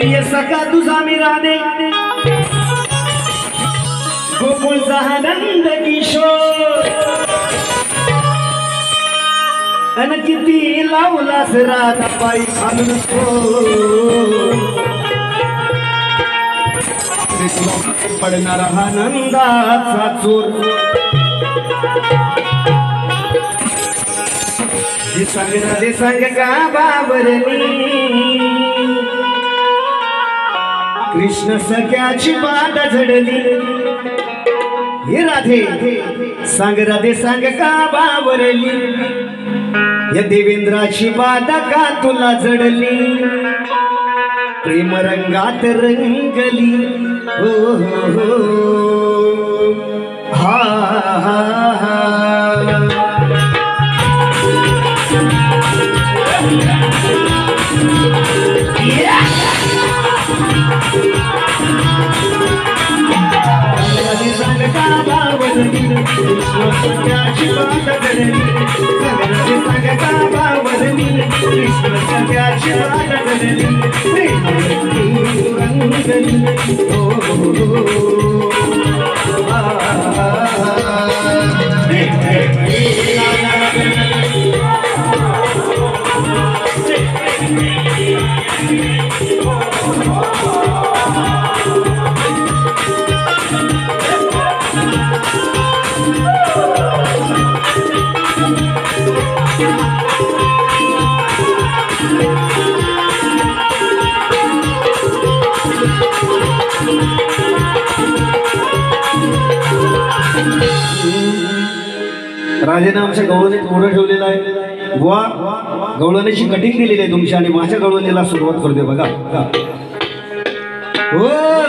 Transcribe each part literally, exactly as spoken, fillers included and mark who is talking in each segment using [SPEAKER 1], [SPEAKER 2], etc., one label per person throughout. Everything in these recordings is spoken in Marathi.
[SPEAKER 1] प्रिय सखा तुझा मी राधे गोकुळचा आनंद किशोर अन किती लावलास रात पायी घालून पडणारा आनंदाचा चोर सांग राधे सांग का बाबरनी कृष्ण सख्याची बात झडली हे राधे सांग राधे सांग का बाबरली या देवेंद्राची बात का तुला जडली प्रेम रंगात रंगली हो हो हो हा हा हा सांग का बाबरनी कृष्ण सख्याची बात झडली सांग का बाबरनी कृष्ण सख्याची बात झडली प्रेम रंगली हो हो हा राजेने आमच्या गवळणीत कोरं ठेवलेलं आहे बुवा गवळणीची कटिंग दिलेली आहे तुमच्या आणि माझ्या गवळणीला सुरुवात करते बघा हो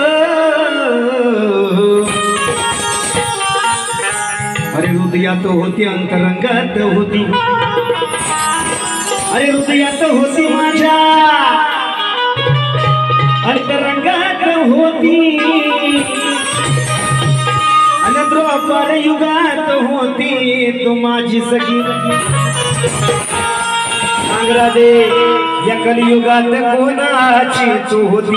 [SPEAKER 1] अरे हृदयात होती अंतरंगात होती अरे हृदयात होती माझ्या अंतरंगात होती द्रोपर युगात होती तू माझी सखी सांग राधे या कलियुगात कोणाची तू होती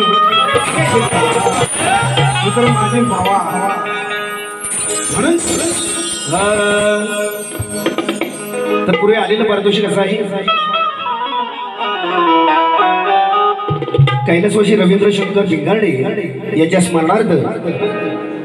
[SPEAKER 1] तर माझे भावा म्हणून तर पुढे आलेलं पारितोषिक असं आहे कैलासवासी रवींद्र शंकर भिंगारडे याच्या स्मरणार्थ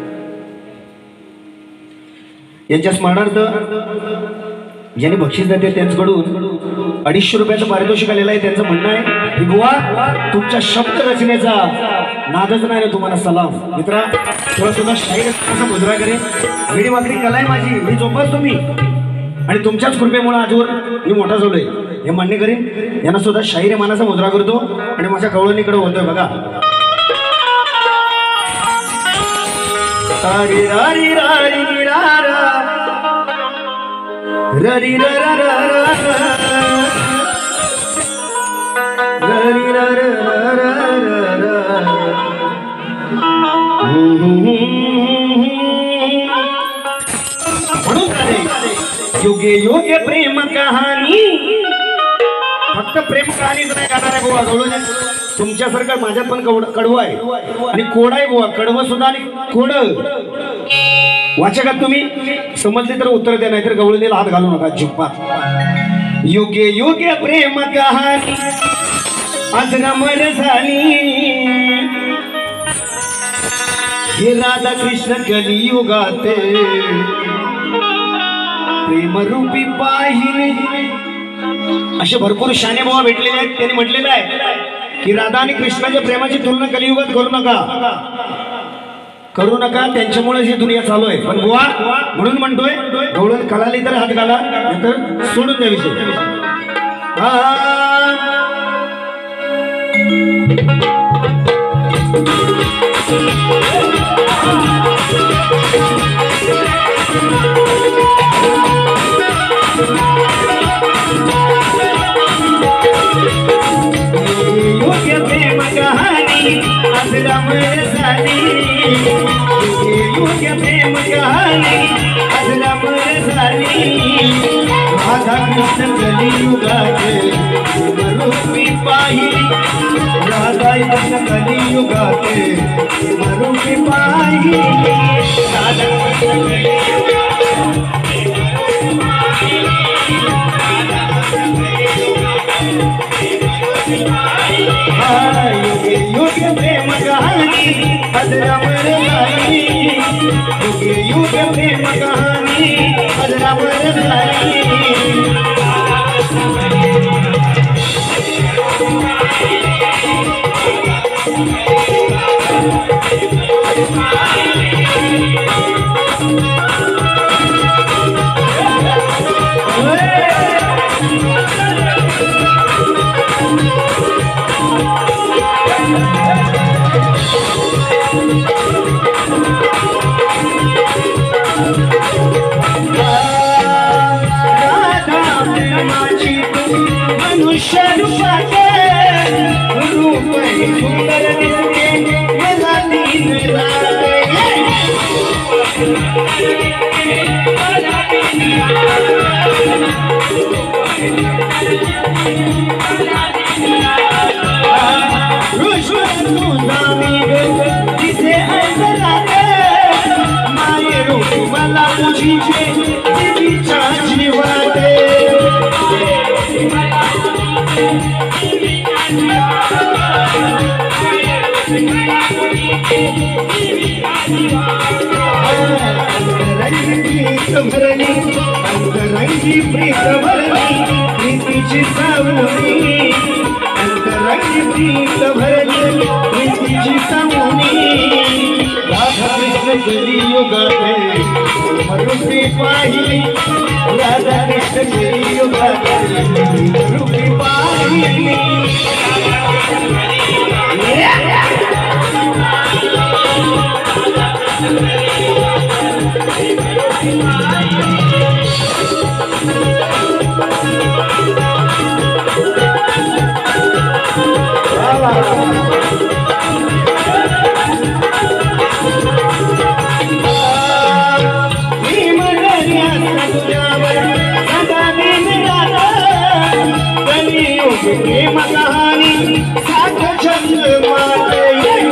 [SPEAKER 1] यांच्या स्मरणार्थ ज्यांनी बक्षीस देते त्यांच्याकडून अडीचशे रुपयाचं पारितोषिक आलेलं आहे त्यांचं म्हणणं आहे की बुवा तुमच्या शब्द रचनेचा नादच नाही ना तुम्हाला सलाम मित्रा थोडा सुद्धा शाहीर कसा मुद्रा करेन वेडी वाकडी कला आहे माझी मी जोपासतो मी आणि तुमच्याच कृपेमुळे आजवर मी मोठा झालोय हे मान्य करीन यांना सुद्धा शाहीर मानाचा मुद्रा करतो आणि माझ्या कवळणीकडे होतोय बघा तारी रारी रारी रारा ररी ररा ररी ररा योगे योगे प्रेम कहाणी फक्त प्रेम कहाणीच नाही गाणार आहे गोवा गवळण तुमच्यासारखं माझ्यात पण कडवं आहे आणि कोड आहे गोवा कडवं सुद्धा आणि कोड वाचकात तुम्ही समजले तर उत्तर द्या नाही तर गवळणीला हात घालू नका जिप्पात योगे योगे प्रेम कहाणी आज रमण झाली हे राधा कृष्ण कलियुगात प्रेमरूपी पाहिली असे भरपूर शाने बाबा भेटलेले आहेत त्यांनी म्हटलेलं आहे की राधा आणि कृष्णाच्या प्रेमाची तुलना कलियुगात करू नका करू नका त्यांच्यामुळे ही दुनिया चालू आहे पण बुवा म्हणून म्हणतोय गवळण कलाली तर हात घाला नंतर सोडून द्या विषय योग्य प्रेम कहाणी आज रमण झाली योग्य प्रेम कहाणी आज रमण झाली राधा कृष्ण कलियुगात प्रेमरूपी पाहिली राधा कृष्ण कलियुगाते रूपी पाहिली राधा युगे युगे प्रेम कहानी अजरामर लाली युगे युगे प्रेम कहानी अजरामर लाली मनुष्य रूपाचे रूप सुंदर दिसते मला दिन राते कृष्ण तुझा मी तिथे ऐकलाते माये रूप मला तुझीचे देवीच्या जीवाते भरणी अंतरंगी प्रीत भरणी प्रीतीची सावनी अंतरंगी प्रीत भरणी प्रीतीची सावनी राधा कृष्ण कलियुगाते रूपी पाहिली राधा कृष्ण कलियुगाते रूपी पाहिली प्रेम कहानी साथ छंद माते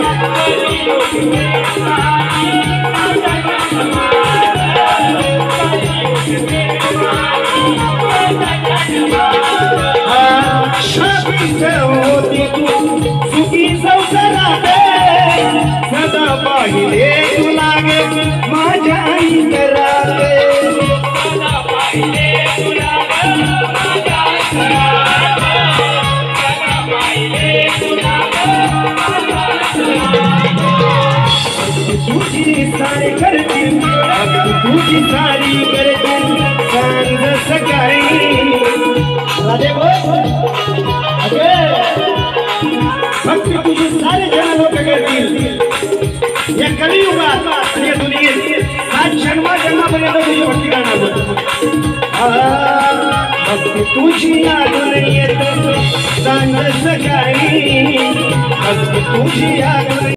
[SPEAKER 1] शापित होती तू सुखी संसाराते सदा पाहिले तू लागे माझ्या आई कराते सदा पाहिले तू लागे माझ्या तुझी सारी करतील तुझी सारी करतील सांग सकाळी फक्त तुझी सारे जण लोक करतील या कलियुगात आणि या दुनियेत सात जन्मा जन्मापर्यंत तुझी भक्ती करणार फक्त तुझी आठवण येत सांग सकाळी फक्त तुझी आठवण